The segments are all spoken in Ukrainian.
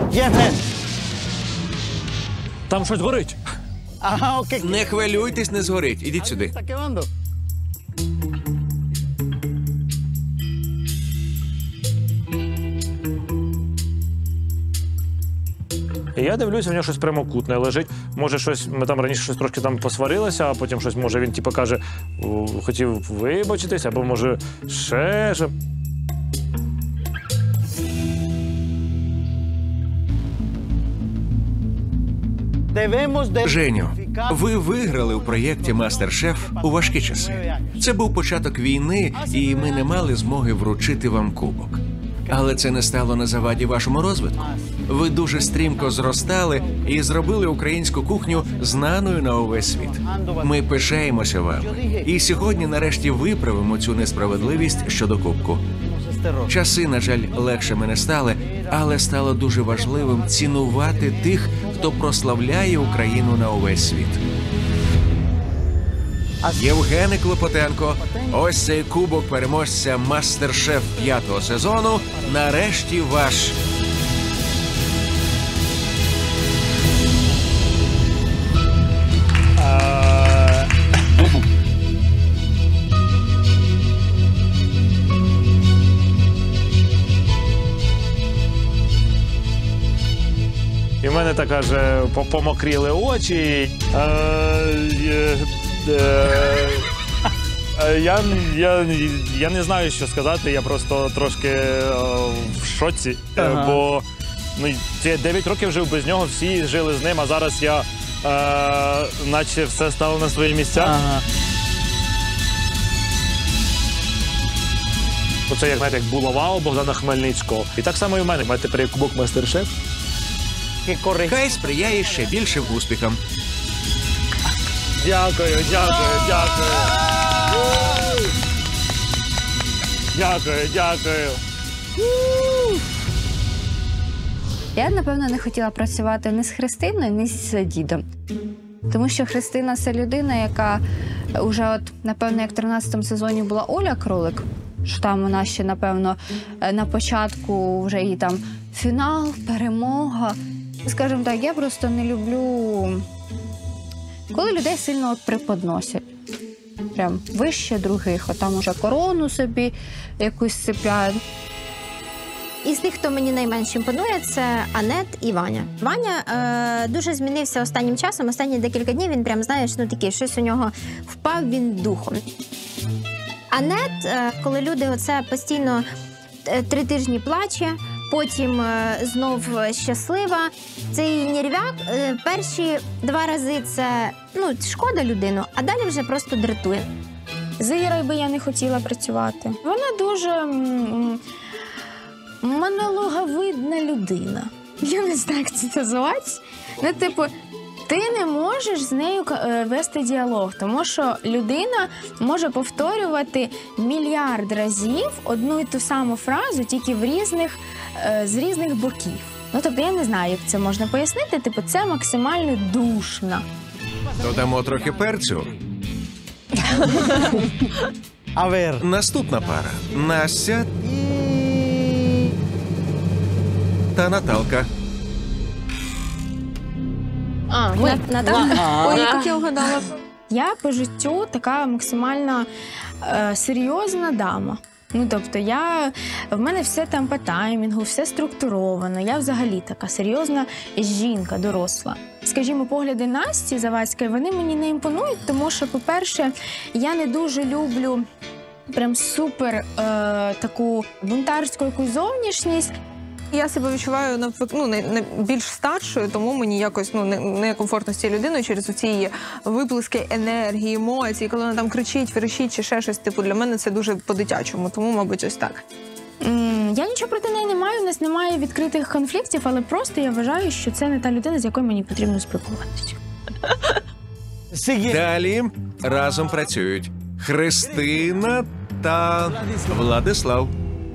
Там щось горить. Ага, окей. Не хвилюйтесь, не згорить. Ідіть сюди. І я дивлюся, в нього щось прямокутне лежить. Може, щось, ми там раніше щось трошки там посварилися, а потім щось, може, він типу каже, хотів вибачитись, або може ще що. Женю, ви виграли у проєкті «Мастер-шеф» у важкі часи. Це був початок війни, і ми не мали змоги вручити вам кубок. Але це не стало на заваді вашому розвитку. Ви дуже стрімко зростали і зробили українську кухню знаною на увесь світ. Ми пишаємося вами. І сьогодні нарешті виправимо цю несправедливість щодо кубку. Часи, на жаль, легшими не стали, але стало дуже важливим цінувати тих, хто прославляє Україну на увесь світ. Євгене Клопотенко, ось цей кубок переможця «Мастер-шеф» 5-го сезону, нарешті ваш. І в мене така ж помокріли очі. Я не знаю, що сказати, я просто трошки в шоці, бо ці 9 років жив без нього, всі жили з ним, а зараз я наче все стало на свої місця. Оце як, знаєте, як булава у Богдана Хмельницького. І так само і в мене. У мене тепер є кубок «Мастер-шеф». Хай сприяє ще більшим успіхам. Дякую, дякую, дякую. Дякую, дякую. Я, напевно, не хотіла працювати ні з Христиною, ні з дідом. Тому що Христина – це людина, яка вже, от, напевно, як в 13-му сезоні була Оля Кролик, що там вона ще, напевно, на початку вже її там фінал, перемога. Скажімо так, я просто не люблю, коли людей сильно от преподносять. Прям вище других, от там уже корону собі якусь цепляють. Із тих, хто мені найменше імпонує, це Анет і Ваня. Ваня дуже змінився останнім часом. Останні декілька днів він прям, знаєш, ну таке, щось у нього впав він духом. Анет, коли люди оце постійно 3 тижні плаче, потім знов щаслива. Цей нервяк перші 2 рази це, ну, шкода людину, а далі вже просто дратує. З Ірою би я не хотіла працювати. Вона дуже монологовидна людина. Я не знаю, як це називати. Ну, типу, ти не можеш з нею вести діалог, тому що людина може повторювати мільярд разів одну і ту саму фразу, тільки з різних боків. Ну, тобто, я не знаю, як це можна пояснити. Типу, це максимально душно. Додамо трохи перцю. Наступна пара. Настя та Наталка. Ой, як я угадала. Я по життю така максимально серйозна дама. Ну, тобто, в мене все там по таймінгу, все структуровано. Я взагалі така серйозна жінка, доросла. Скажімо, погляди Насті Завадської, вони мені не імпонують, тому що, по-перше, я не дуже люблю прям супер таку бунтарську якусь зовнішність. Я себе відчуваю більш старшою, тому мені якось некомфортно з цією людиною через оці її виплески енергії, емоцій, коли вона там кричить, верещить чи ще щось. Типу, для мене це дуже по-дитячому, тому, мабуть, ось так. Я нічого проти неї не маю, у нас немає відкритих конфліктів, але просто я вважаю, що це не та людина, з якою мені потрібно спілкуватися. Далі разом працюють Христина та Владислав.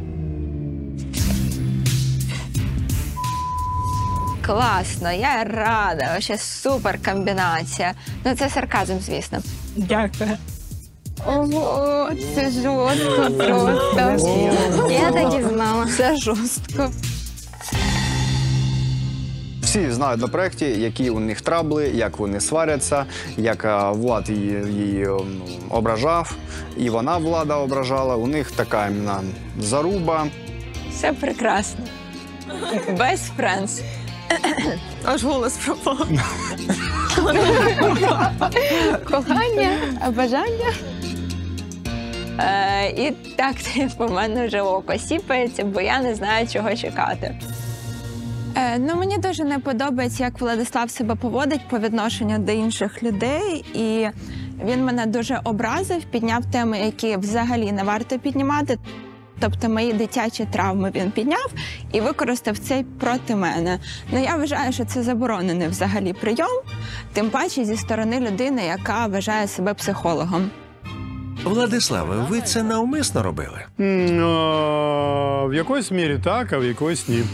Класно, я рада, вообще супер комбінація. Ну це сарказм, звісно. Дякую. Ого, це жорстко просто. Я так і знала. Це жорстко. Всі знають на проєкті, які у них трабли, як вони сваряться, як Влад її ображав, і вона Влада ображала. У них така іменно заруба. Все прекрасно. Best friends. Аж голос пропав. Кохання, бажання. І так, типу, в мене вже око сіпається, бо я не знаю, чого чекати. Мені дуже не подобається, як Владислав себе поводить по відношенню до інших людей. І він мене дуже образив, підняв теми, які взагалі не варто піднімати. Тобто мої дитячі травми він підняв і використав це проти мене. Я вважаю, що це заборонений взагалі прийом, тим паче зі сторони людини, яка вважає себе психологом. Владиславе, ви це навмисно робили? В якоїсь мірі так, а в якоїсь ні.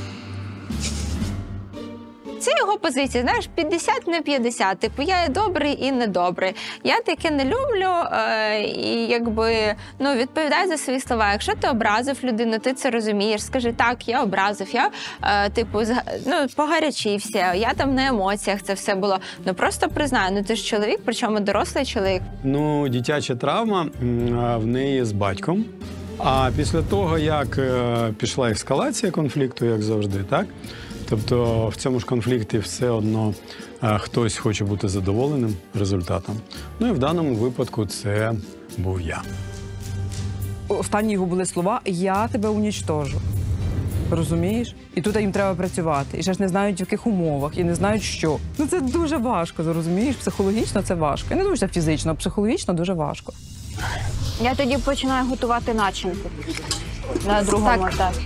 Це його позиція, знаєш, 50 на 50. Типу, я і добрий, і недобрий. Я таке не люблю і якби, відповідай за свої слова. Якщо ти образив людину, ти це розумієш, скажи, так, я образив, я, погарячився, я там на емоціях це все було. Просто признаю, ти ж чоловік, причому дорослий чоловік. Дитяча травма в неї з батьком. А після того, як пішла ескалація конфлікту, як завжди, так? Тобто в цьому ж конфлікті все одно хтось хоче бути задоволеним результатом. І в даному випадку це був я. Останні його були слова «я тебе унічтожу». Розумієш? І тут їм треба працювати. І ще ж не знають, в яких умовах, і не знають, що. Це дуже важко, розумієш? Психологічно це важко. Я не думаю, що фізично, а психологічно дуже важко. Я тоді починаю готувати начинку на другому етапі.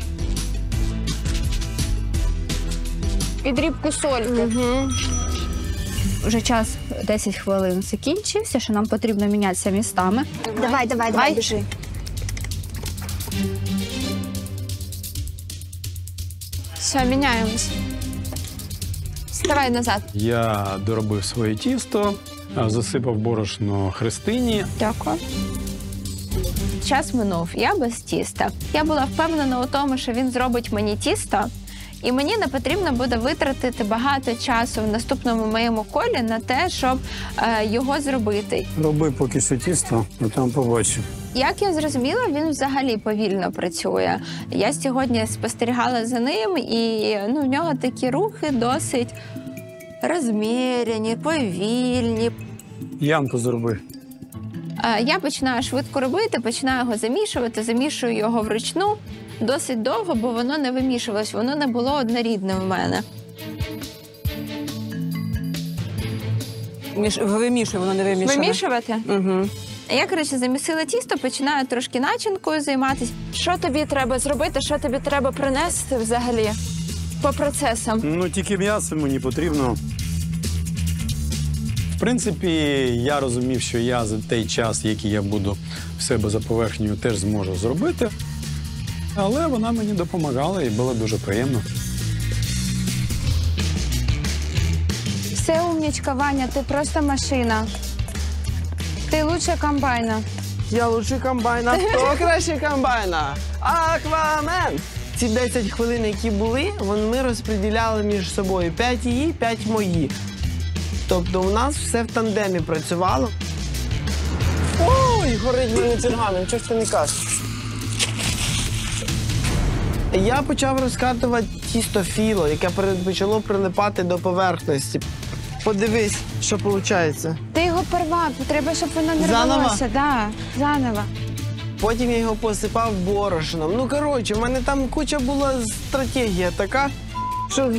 І дрібку сольки. Вже час 10 хвилин закінчився, що нам потрібно мінятися містами. Давай, біжи. Все, міняємось. Вставай назад. Я доробив своє тісто, засипав борошно Христині. Дякую. Час минув, я без тіста. Я була впевнена у тому, що він зробить мені тісто, і мені не потрібно буде витратити багато часу в наступному моєму колі на те, щоб його зробити. Роби поки що тісто, а там побачимо. Як я зрозуміла, він взагалі повільно працює. Я сьогодні спостерігала за ним, і в нього такі рухи досить розміряні, повільні. Ямку зроби. Я починаю швидко робити, починаю його замішувати, замішую його вручну досить довго, бо воно не вимішувалось, воно не було однорідним в мене. Вимішуй, воно не вимішане. Вимішувати? Угу. Я, коротше, замісила тісто, починаю трошки начинкою займатися. Що тобі треба зробити, що тобі треба принести взагалі по процесам? Тільки м'ясо мені потрібно. В принципі, я розумів, що я за той час, який я буду в себе за поверхнею, теж зможу зробити. Але вона мені допомагала і було дуже приємно. Все, умнічка, Ваня, ти просто машина. Ти лучше комбайна. Я лучше комбайна. Хто краще комбайна? Аквамен! Ці 10 хвилин, які були, ми розподіляли між собою 5 її, 5 мої. Тобто у нас все в тандемі працювало. Ой, горить мені пергамент, чого ж ти не кажеш? Я почав розкатувати тісто філо, яке почало прилипати до поверхності. Подивись, що виходить. Ти його порвав, треба, щоб воно не Заново? рвалося. Да, заново. Потім я його посипав борошном. В мене там куча була стратегія така, що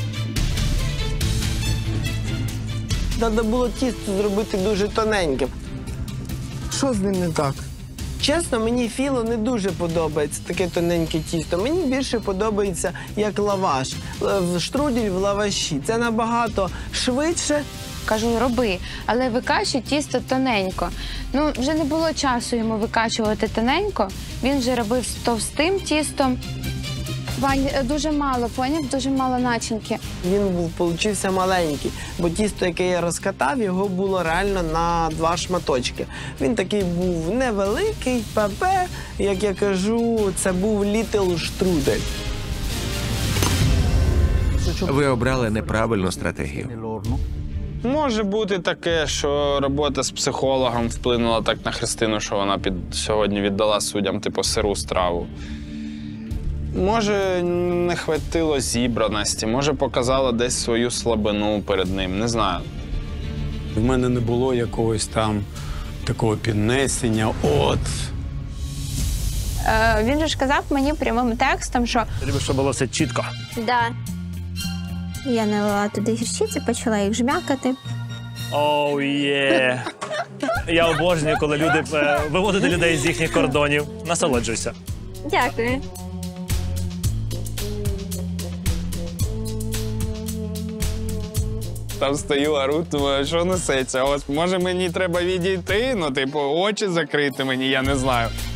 треба було тісто зробити дуже тоненьким. Що з ним не так? Чесно, мені філо не дуже подобається, таке тоненьке тісто. Мені більше подобається як лаваш. Штрудель в лаваші. Це набагато швидше. Кажу, роби, але викачуй тісто тоненько. Вже не було часу йому викачувати тоненько. Він вже робив з товстим тістом. Вань, дуже мало, поняв? Дуже мало начинки. Він получився маленький, бо тісто, яке я розкатав, його було реально на 2 шматочки. Він такий був невеликий, пепе, як я кажу, це був літл штрудель. Ви обрали неправильну стратегію. Може бути таке, що робота з психологом вплинула так на Христину, що вона сьогодні віддала суддям, типу, сиру страву. Може, не хватило зібраності, може, показала десь свою слабину перед ним, не знаю. В мене не було якогось там такого піднесення. Він же ж казав мені прямим текстом, що Ти любиш, щоб було все чітко. Да. Я налила туди гірчиці, почала їх жмякати. Оу, є. Я обожнюю, коли люди виводять людей з їхніх кордонів. Насолоджуйся. Дякую. Там стою, ору, думаю, що несеться. Ось, може, мені треба відійти, ну, типу, очі закрити мені, я не знаю.